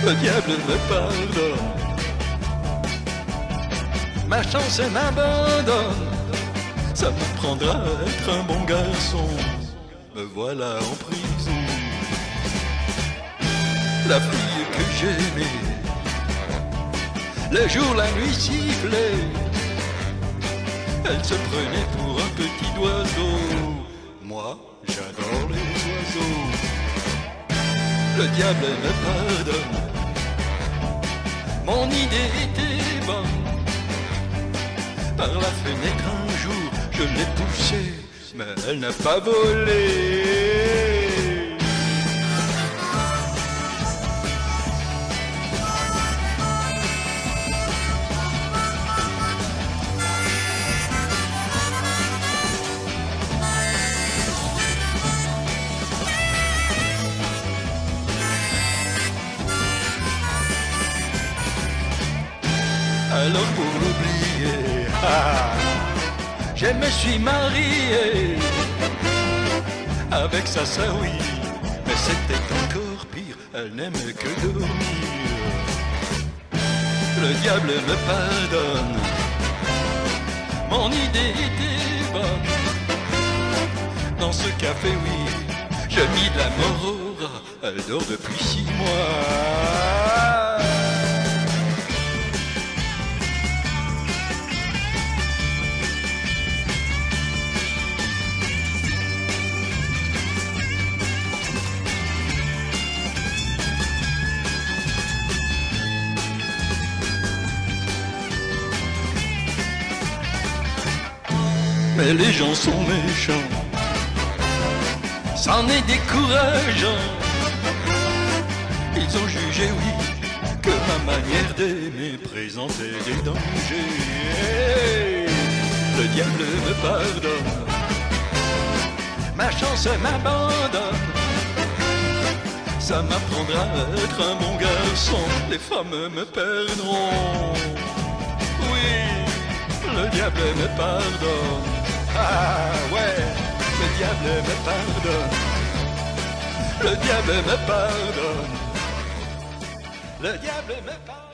le diable me pardonne. Ma chance m'abandonne, ça me prendra à être un bon garçon. Me voilà en prison. La fille que j'aimais, le jour, la nuit sifflait, elle se prenait pour un petit oiseau. Moi, j'adore les oiseaux. Le diable me pardonne, mon idée était bonne. Par la fenêtre un jour, je l'ai poussée, mais elle n'a pas volé. Alors pour l'oublier, je me suis marié avec sa sœur, oui, mais c'était encore pire, elle n'aimait que dormir. Le diable me pardonne, mon idée était bonne. Dans ce café, oui, je mis de la morora, elle dort depuis 6 mois. Mais les gens sont méchants, c'en est décourageant. Ils ont jugé, oui, que ma manière d'aimer présentait des dangers. Le diable me pardonne, ma chance m'abandonne. Ça m'apprendra à être un bon garçon, les femmes me perdront. Oui, le diable me pardonne. Ah ouais, le diable me pardonne, le diable me pardonne, le diable me pardonne.